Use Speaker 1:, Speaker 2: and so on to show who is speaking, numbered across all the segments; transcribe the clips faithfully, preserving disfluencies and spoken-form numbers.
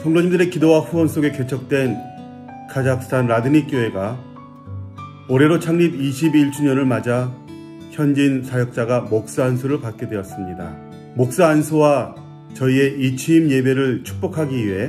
Speaker 1: 성도님들의 기도와 후원 속에 개척된 카자흐스탄 라드닉 교회가 올해로 창립 이십일 주년을 맞아 현지인 사역자가 목사 안수를 받게 되었습니다. 목사 안수와 저희의 이 취임 예배를 축복하기 위해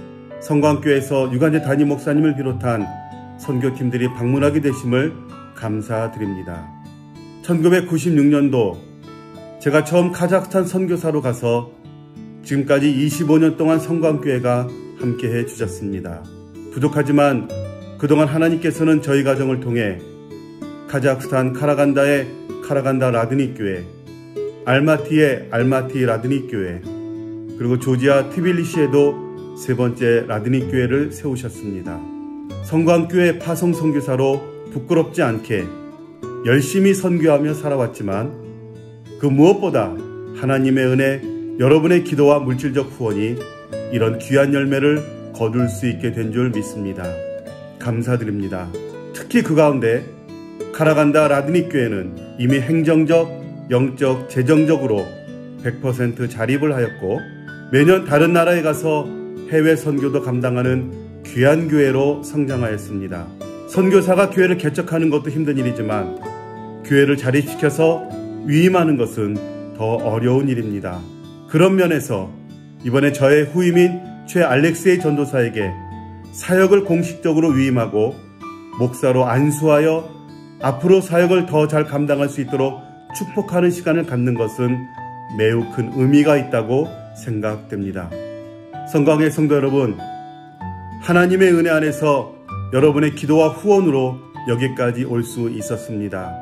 Speaker 1: 성광교회에서 유관재 담임 목사님을 비롯한 선교팀들이 방문하게 되심을 감사드립니다. 천구백구십육 년도 제가 처음 카자흐스탄 선교사로 가서 지금까지 이십오 년 동안 성광교회가 함께해 주셨습니다. 부족하지만 그동안 하나님께서는 저희 가정을 통해 카자흐스탄 카라간다의 카라간다 라드닉 교회, 알마티의 알마티 라드닉 교회, 그리고 조지아 티빌리시에도 세 번째 라드닉 교회를 세우셨습니다. 성광교회 파송 선교사로 부끄럽지 않게 열심히 선교하며 살아왔지만 그 무엇보다 하나님의 은혜, 여러분의 기도와 물질적 후원이 이런 귀한 열매를 거둘 수 있게 된 줄 믿습니다. 감사드립니다. 특히 그 가운데 카라간다 라드닉 교회는 이미 행정적, 영적, 재정적으로 백 퍼센트 자립을 하였고 매년 다른 나라에 가서 해외 선교도 감당하는 귀한 교회로 성장하였습니다. 선교사가 교회를 개척하는 것도 힘든 일이지만 교회를 자립시켜서 위임하는 것은 더 어려운 일입니다. 그런 면에서 이번에 저의 후임인 최 알렉세이 전도사에게 사역을 공식적으로 위임하고 목사로 안수하여 앞으로 사역을 더 잘 감당할 수 있도록 축복하는 시간을 갖는 것은 매우 큰 의미가 있다고 생각됩니다. 성광의 성도 여러분, 하나님의 은혜 안에서 여러분의 기도와 후원으로 여기까지 올 수 있었습니다.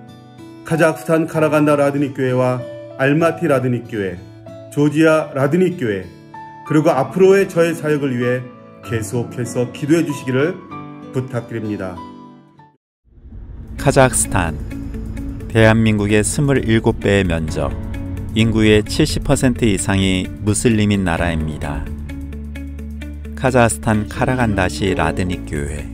Speaker 1: 카자흐스탄 카라간다 라드닉 교회와 알마티 라드닉 교회, 조지아 라드닉 교회, 그리고 앞으로의 저의 사역을 위해 계속해서 기도해 주시기를 부탁드립니다.
Speaker 2: 카자흐스탄, 대한민국의 이십칠 배의 면적, 인구의 칠십 퍼센트 이상이 무슬림인 나라입니다. 카자흐스탄 카라간다시 라드닉 교회,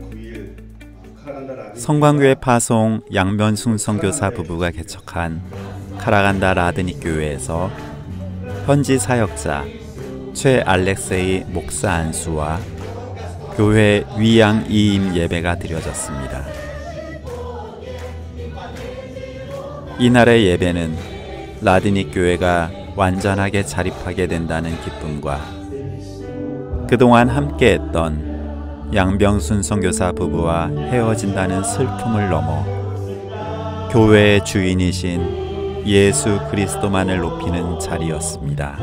Speaker 2: 성광교회 파송 양변순 선교사 부부가 개척한 카라간다 라드닉 교회에서 현지 사역자 최 알렉세이 목사 안수와 교회 위양 이임 예배가 드려졌습니다. 이날의 예배는 라드닉 교회가 완전하게 자립하게 된다는 기쁨과 그동안 함께했던 양병순 선교사 부부와 헤어진다는 슬픔을 넘어 교회의 주인이신 예수 그리스도만을 높이는 자리였습니다.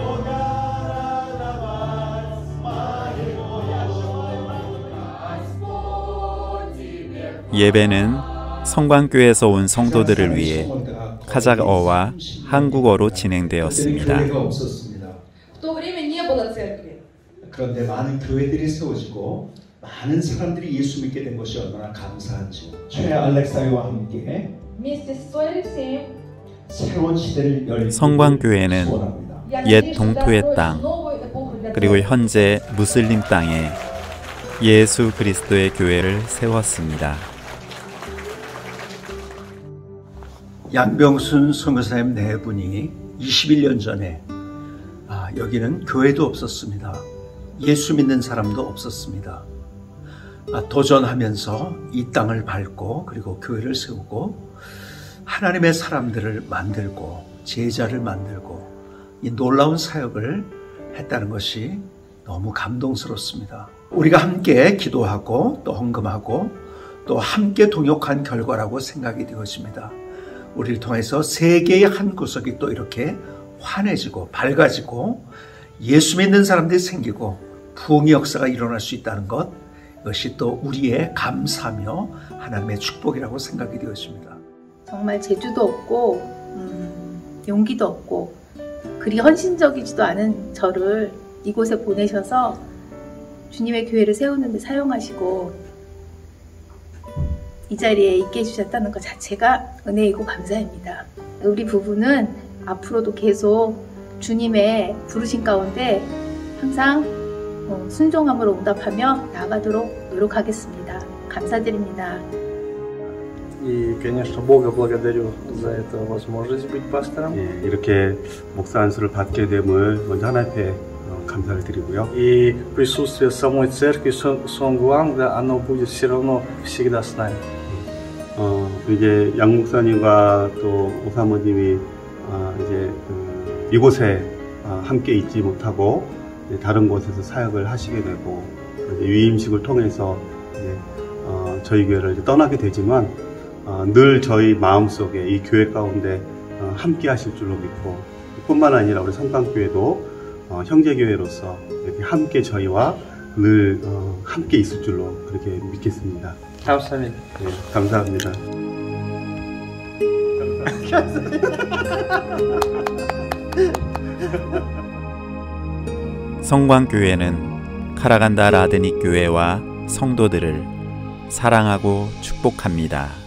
Speaker 2: 예배는 성광교회에서 온 성도들을 위해 카자흐어와 한국어로 진행되었습니다.
Speaker 3: 그런데 많은 교회들이 세워지고 많은 사람들이 예수 믿게 된 것이 얼마나 감사한지. 최 알렉사이와 함께 새로운 시대를 열린
Speaker 2: 성광교회는 옛 동토의 땅 그리고 현재 무슬림 땅에 예수 그리스도의 교회를 세웠습니다.
Speaker 3: 양병순 선교사님 네 분이 이십일 년 전에 아, 여기는 교회도 없었습니다. 예수 믿는 사람도 없었습니다. 아, 도전하면서 이 땅을 밟고 그리고 교회를 세우고 하나님의 사람들을 만들고 제자를 만들고 이 놀라운 사역을 했다는 것이 너무 감동스럽습니다. 우리가 함께 기도하고 또 헌금하고 또 함께 동역한 결과라고 생각이 되어집니다. 우리를 통해서 세계의 한 구석이 또 이렇게 환해지고 밝아지고 예수 믿는 사람들이 생기고 부흥의 역사가 일어날 수 있다는 것, 이것이 또 우리의 감사며 하나님의 축복이라고 생각이 되어집니다.
Speaker 4: 정말 재주도 없고 음, 용기도 없고 그리 헌신적이지도 않은 저를 이곳에 보내셔서 주님의 교회를 세우는 데 사용하시고 이 자리에 있게 해주셨다는 것 자체가 은혜이고 감사입니다. 우리 부부는 앞으로도 계속 주님의 부르신 가운데 항상 순종함으로 응답하며 나아가도록 노력하겠습니다. 감사드립니다.
Speaker 5: И, конечно, Бога благодарю за эту возможность быть пастором.
Speaker 1: 예, 이렇게 목사 안수를 받게 됨을 먼저 하나님께 어, 감사를 드리고요.
Speaker 5: И присутствие самой церкви Сонгуанга, оно будет все равно всегда с нами.
Speaker 1: 어, 이제 양 목사님과 또 오사모님이 어, 이제 그, 이곳에 어, 함께 있지 못하고 이제 다른 곳에서 사역을 하시게 되고 이제 위임식을 통해서 이제, 어, 저희 교회를 이제 떠나게 되지만 어, 늘 저희 마음속에 이 교회 가운데 어, 함께 하실 줄로 믿고 뿐만 아니라 우리 성강교회도 어, 형제교회로서 이렇게 함께 저희와 늘 어, 함께 있을 줄로 그렇게 믿겠습니다.
Speaker 5: 감사합니다.
Speaker 1: 네, 감사합니다.
Speaker 2: 성광교회는 카라간다 라드닉 교회와 성도들을 사랑하고 축복합니다.